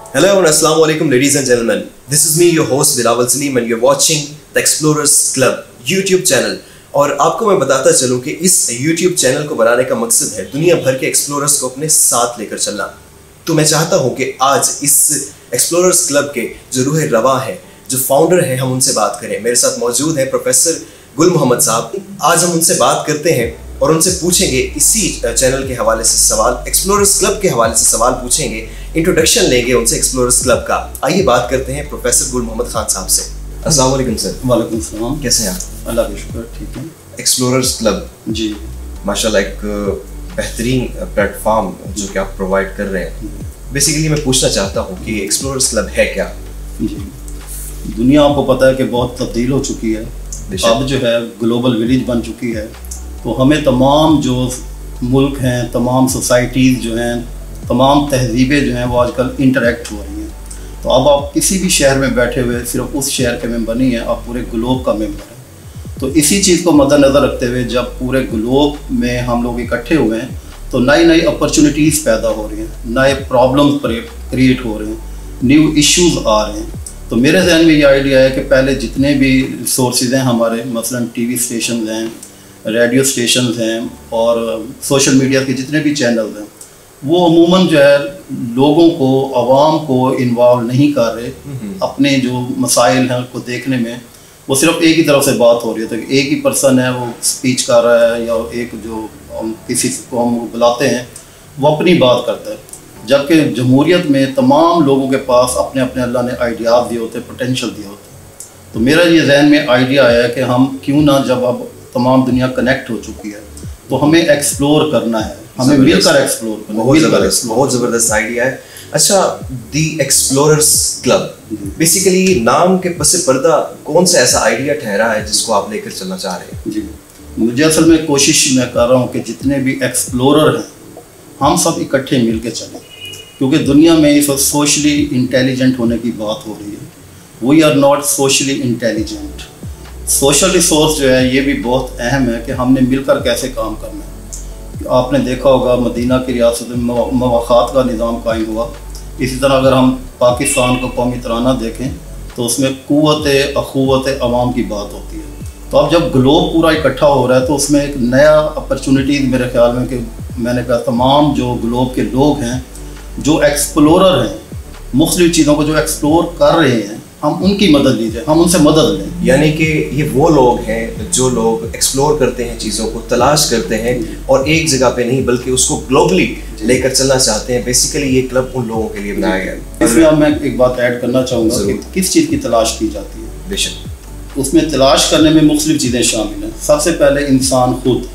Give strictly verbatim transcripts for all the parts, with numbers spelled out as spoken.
Hello and assalamu alaikum ladies and gentlemen. This is me your host Bilawal Salim and you're watching the Explorers Club YouTube channel. और आपको मैं बताता चलूं कि इस YouTube channel को बनाने का मकसद है दुनिया भर के एक्सप्लोरर्स को अपने साथ लेकर चलना। तो मैं चाहता हूं कि आज इस एक्सप्लोरर्स क्लब के जो रूह रवा है, जो फाउंडर है, हम उनसे बात करें। मेरे साथ मौजूद है प्रोफेसर गुल मोहम्मद साहब। आज हम उनसे बात करते हैं और उनसे पूछेंगे इसी चैनल के हवाले से सवाल, एक्सप्लोरर्स क्लब के हवाले से सवाल पूछेंगे, इंट्रोडक्शन लेंगे उनसे एक्सप्लोरर्स क्लब का। आइए बात करते हैं प्रोफेसर गुल मोहम्मद खान साहब से। अस्सलाम वालेकुम सर। वालेकुम सलाम। कैसे हैं आप? अल्लाह का शुक्र, ठीक है। एक्सप्लोरर्स क्लब जी माशाल्लाह एक बेहतरीन प्लेटफॉर्म जो कि आप प्रोवाइड कर रहे हैं। बेसिकली मैं पूछना चाहता हूँ कि एक्सप्लोरर्स क्लब है क्या? जी, दुनिया आपको पता है कि बहुत तब्दील हो चुकी है। अब जो है ग्लोबल विलेज बन चुकी है। तो हमें तमाम जो मुल्क हैं, तमाम सोसाइटीज़ जो हैं, तमाम तहजीबें जो हैं वो आजकल इंटरेक्ट हो रही हैं। तो अब आप किसी भी शहर में बैठे हुए सिर्फ उस शहर के मेंबर नहीं हैं, आप पूरे ग्लोब का मेंबर हैं। तो इसी चीज़ को मद्देनज़र रखते हुए जब पूरे ग्लोब में हम लोग इकट्ठे हुए हैं तो नई नई अपॉर्चुनिटीज़ पैदा हो रही हैं, नए प्रॉब्लम्स क्रिएट हो रहे हैं, न्यू इश्यूज़ आ रहे हैं। तो मेरे जहन में ये आइडिया है कि पहले जितने भी रिसोर्सेज हैं हमारे, मसलन टीवी स्टेशन हैं, रेडियो स्टेशन हैं और सोशल मीडिया के जितने भी चैनल्स हैं, वो अमूमन जो है लोगों को, आवाम को इन्वॉल्व नहीं कर रहे अपने जो मसाइल हैं उनको देखने में। वो सिर्फ एक ही तरफ से बात हो रही है, तो एक ही पर्सन है वो स्पीच कर रहा है या एक जो हम किसी को हम बुलाते हैं वो अपनी बात करता है। जबकि जमहूरियत में तमाम लोगों के पास अपने अपने अल्लाह ने आइडियाज़ दिए होते हैं, पोटेंशियल दिए होते हैं। तो मेरा ये जहन में आइडिया आया है कि हम क्यों ना, जब अब तमाम दुनिया कनेक्ट हो चुकी है तो हमें एक्सप्लोर करना है, हमें मिलकर एक्सप्लोर करना है। बहुत ज़बरदस्त बहुत ज़बरदस्त आइडिया है। अच्छा, दी एक्सप्लोरर्स क्लब, बेसिकली नाम के पस पर्दा कौन सा ऐसा आइडिया ठहरा है जिसको आप लेकर चलना चाह रहे हैं? जी, मुझे असल में कोशिश मैं कर रहा हूँ कि जितने भी एक्सप्लोरर हैं हम सब इकट्ठे मिल के चलें, क्योंकि दुनिया में इस वक्त सोशली इंटेलिजेंट होने की बात हो रही है। We are not socially intelligent. Social resource जो है ये भी बहुत अहम है कि हमने मिलकर कैसे काम करना है। आपने देखा होगा मदीना की रियासत में मवाख़ात का निज़ाम कायम हुआ। इसी तरह अगर हम पाकिस्तान को कौमी तराना देखें तो उसमें क़ुव्वत अख़ुव्वत अवाम की बात होती है। तो अब जब ग्लोब पूरा इकट्ठा हो रहा है तो उसमें एक नया अपॉर्चुनिटीज़ मेरे ख्याल में कि मैंने कहा तमाम जो ग्लोब के लोग हैं, जो एक्सप्लोरर हैं, मुख्तलिफ़ चीज़ों को जो एक्सप्लोर कर रहे हैं, हम उनकी मदद लीजिए, हम उनसे मदद लें। यानी कि ये वो लोग हैं जो लोग एक्सप्लोर करते हैं, चीज़ों को तलाश करते हैं और एक जगह पे नहीं बल्कि उसको ग्लोबली लेकर चलना चाहते हैं। बेसिकली ये क्लब उन लोगों के लिए बनाया गया है। इसमें अब मैं एक बात ऐड करना चाहूँगा कि किस चीज़ की तलाश की जाती है। बेशक उसमें तलाश करने में मुख्तलिफ़ चीज़ें शामिल हैं। सबसे पहले इंसान खुद,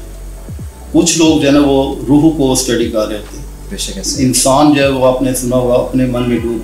कुछ लोग जो है ना वो रूह को स्टडी कर रहे होते हैं। बेशक ऐसे इंसान जो है वो आपने सुना होगा अपने मन में डूब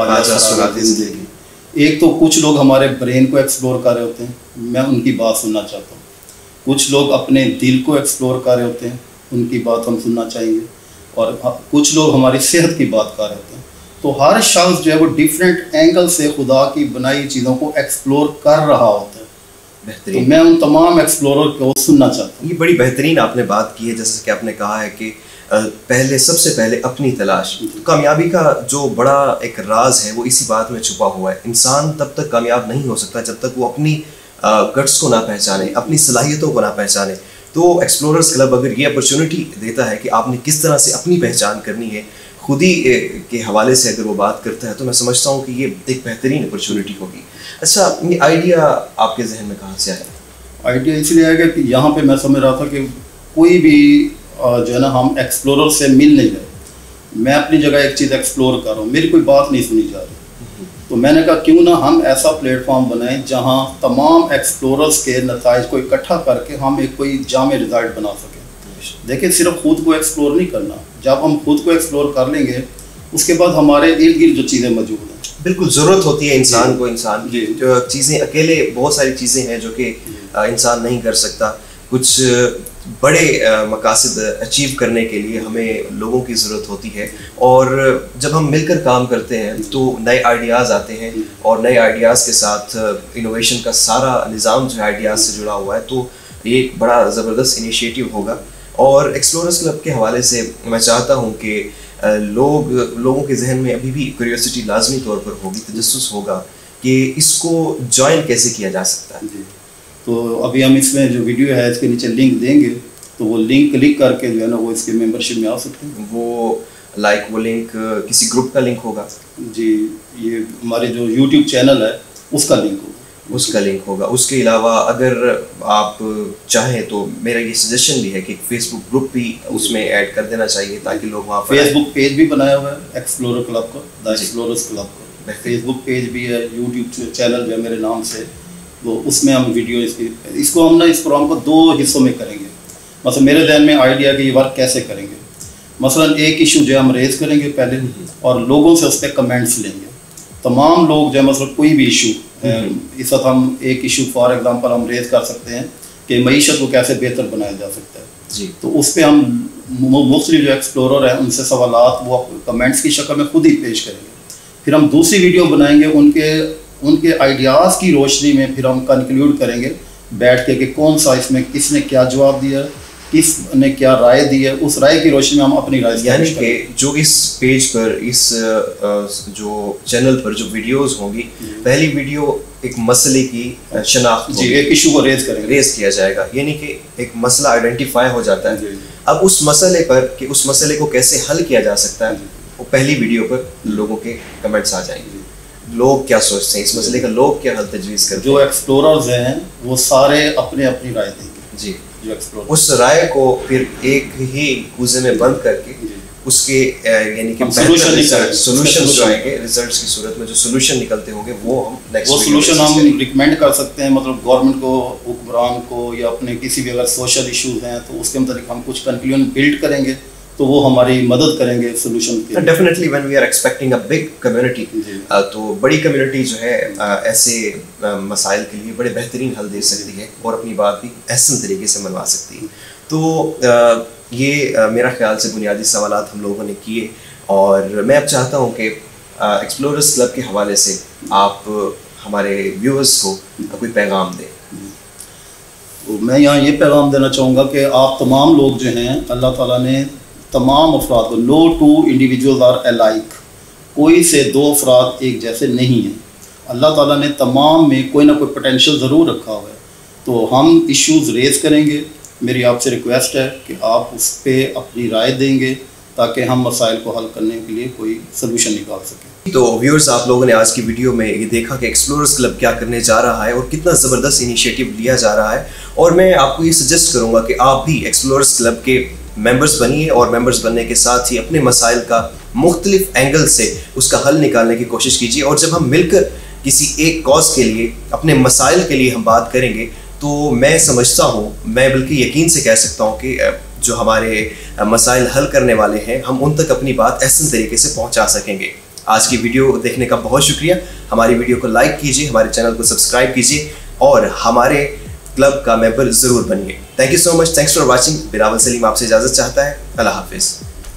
कर जिंदगी। एक तो कुछ लोग हमारे ब्रेन को एक्सप्लोर कर रहे होते हैं, मैं उनकी बात सुनना चाहता हूँ। कुछ लोग अपने दिल को एक्सप्लोर कर रहे होते हैं, उनकी बात हम सुनना चाहेंगे। और कुछ लोग हमारी सेहत की बात कर रहे होते हैं। तो हर शख्स जो है वो डिफरेंट एंगल से खुदा की बनाई चीज़ों को एक्सप्लोर कर रहा होता है। बेहतरीन। तो मैं उन तमाम एक्सप्लोरर को सुनना चाहता हूँ। ये बड़ी बेहतरीन आपने बात की है। जैसे कि आपने कहा है कि पहले सबसे पहले अपनी तलाश, कामयाबी का जो बड़ा एक राज है वो इसी बात में छुपा हुआ है। इंसान तब तक कामयाब नहीं हो सकता जब तक वो अपनी गट्स को ना पहचाने, अपनी सलाहियतों को ना पहचाने। तो एक्सप्लोरर्स क्लब अगर ये अपॉर्चुनिटी देता है कि आपने किस तरह से अपनी पहचान करनी है, खुद ही के हवाले से अगर वो बात करता है, तो मैं समझता हूँ कि ये एक बेहतरीन अपॉर्चुनिटी होगी। अच्छा, ये आइडिया आपके जहन में कहाँ से आया? आइडिया इसलिए आया कि यहाँ पे मैं समझ रहा था कि कोई भी जो है ना, हम एक्सप्लोरर से मिल नहीं रहे। मैं अपनी जगह एक चीज़ एक्सप्लोर कर रहा हूँ, मेरी कोई बात नहीं सुनी जा रही। तो मैंने कहा क्यों ना हम ऐसा प्लेटफॉर्म बनाएं जहाँ तमाम एक्सप्लोरर्स के नताइज को इकट्ठा करके हम एक कोई जामे रिजल्ट बना सकें। देखिए, सिर्फ खुद को एक्सप्लोर नहीं करना। जब हम खुद को एक्सप्लोर कर लेंगे उसके बाद हमारे इर्द गिर्द जो चीज़ें मौजूद हैं, बिल्कुल ज़रूरत होती है इंसान को, इंसान की जो चीज़ें अकेले, बहुत सारी चीज़ें हैं जो कि इंसान नहीं कर सकता। कुछ बड़े मकासद अचीव करने के लिए हमें लोगों की ज़रूरत होती है और जब हम मिलकर काम करते हैं तो नए आइडियाज़ आते हैं और नए आइडियाज़ के साथ इनोवेशन का सारा निज़ाम जो है आइडियाज़ से जुड़ा हुआ है। तो ये एक बड़ा ज़बरदस्त इनिशिएटिव होगा। और एक्सप्लोरर्स क्लब के हवाले से मैं चाहता हूँ कि लोग लोगों के जहन में अभी भी क्यूरियोसिटी लाजमी तौर पर होगी, तजस्सुस होगा कि इसको ज्वाइन कैसे किया जा सकता है। तो अभी हम इसमें जो वीडियो है इसके नीचे लिंक देंगे, तो वो लिंक क्लिक करके जो है ना वो इसके मेंबरशिप में आ सकते हैं। वो लाइक वो लिंक किसी ग्रुप का लिंक होगा? जी, ये हमारे जो यूट्यूब चैनल है उसका लिंक होगा। उसका लिंक होगा। उसके अलावा अगर आप चाहें तो मेरा ये सजेशन भी है कि फेसबुक ग्रुप भी उसमें ऐड कर देना चाहिए ताकि लोग वहाँ पर फेसबुक पेज भी बनाया हुआ है एक्सप्लोरर क्लब का, द एक्सप्लोरर्स क्लब का फेसबुक पेज भी है, यूट्यूब चैनल भी है मेरे नाम से, तो उसमें हम वीडियो इसकी इसको हम ना इस प्रोग्राम को दो हिस्सों में करेंगे। मतलब मेरे ध्यान में आइडिया कि ये वर्क कैसे करेंगे। मसलन एक इशू जो हम रेज करेंगे पहले और लोगों से उस पर कमेंट्स लेंगे। तमाम लोग जो है मतलब कोई भी इशू, इस वक्त हम एक इशू फॉर एग्जांपल हम रेज कर सकते हैं कि मईशत को कैसे बेहतर बनाया जा सकता है जी, तो उस पर हम मोस्टली जो एक्सप्लोरर है उनसे सवालात वो कमेंट्स की शक्ल में खुद ही पेश करेंगे। फिर हम दूसरी वीडियो बनाएंगे उनके उनके आइडियाज़ की रोशनी में, फिर हम कंक्लूड करेंगे बैठ के कि कौन सा इसमें किसने क्या जवाब दिया, किसने क्या राय दी है, उस राय की रोशनी में हम अपनी राय। यानी कि जो इस पेज पर, इस जो चैनल पर जो वीडियोस होंगी, पहली वीडियो एक मसले की शनाख्त जी, एक इशू को रेज करेंगे, रेज किया जाएगा, यानी कि एक मसला आइडेंटिफाई हो जाता है। अब उस मसले पर कि उस मसले को कैसे हल किया जा सकता है, वो पहली वीडियो पर लोगों के कमेंट्स आ जाएंगे। लोग क्या सोचते हैं इस मसले का, लोग क्या हल तजवीज़ करते हैं। जो एक्सप्लोरर्स हैं वो सारे अपने अपनी राय देंगे जी, उस राय को फिर एक ही कूजे में बंद करके उसके यानी कि सोल्यूशन जो आएंगे रिजल्ट्स की सूरत में, जो सोल्यूशन निकलते होंगे वो हम नेक्स्ट वो सोल्यूशन हम रिकमेंड कर सकते हैं। मतलब गवर्नमेंट को, हुक्मरान को, या अपने किसी भी अगर सोशल इश्यूज हैं तो उसके मतलब हम कुछ कंक्लूजन बिल्ड करेंगे तो वो हमारी मदद करेंगे सोल्यूशन के। Definitely when we are expecting a big community, तो बड़ी कम्युनिटी जो है ऐसे मसाइल के लिए बड़े बेहतरीन हल दे सकती है और अपनी बात भी ऐसे तरीके से मनवा सकती है। तो ये मेरा ख्याल से बुनियादी सवालात हम लोगों ने किए और मैं अब चाहता हूँ कि एक्सप्लोरर्स क्लब के हवाले से आप हमारे व्यूअर्स को कोई पैगाम दें। तो मैं यहाँ ये पैगाम देना चाहूँगा कि आप तमाम लोग जो हैं, अल्लाह ताला ने तमाम अफराद को, no two individuals are alike, कोई से दो अफराद एक जैसे नहीं हैं। अल्लाह ताला ने तमाम में कोई ना कोई पोटेंशियल ज़रूर रखा हुआ है। तो हम इश्यूज़ रेज़ करेंगे। मेरी आपसे रिक्वेस्ट है कि आप उस पर अपनी राय देंगे ताकि हम मसाइल को हल करने के लिए कोई सलूशन निकाल सकें। तो व्यूअर्स, आप लोगों ने आज की वीडियो में ये देखा कि एक्सप्लोरर्स क्लब क्या करने जा रहा है और कितना ज़बरदस्त इनिशिएटिव लिया जा रहा है। और मैं आपको ये सजेस्ट करूँगा कि आप भी एक्सप्लोरर्स क्लब के मेंबर्स बनिए और मेंबर्स बनने के साथ ही अपने मसाइल का मुख्तलिफ एंगल से उसका हल निकालने की कोशिश कीजिए। और जब हम मिलकर किसी एक कॉज के लिए, अपने मसाइल के लिए हम बात करेंगे तो मैं समझता हूँ, मैं बल्कि यकीन से कह सकता हूँ कि जो हमारे मसाइल हल करने वाले हैं हम उन तक अपनी बात ऐसे तरीके से पहुँचा सकेंगे। आज की वीडियो देखने का बहुत शुक्रिया। हमारी वीडियो को लाइक कीजिए, हमारे चैनल को सब्सक्राइब कीजिए और हमारे क्लब का मेंबर ज़रूर बनिए। Thank you so much, thanks for watching. Bilawal Saleem आपसे इजाज़त चाहता है। अल्लाह हाफिज़।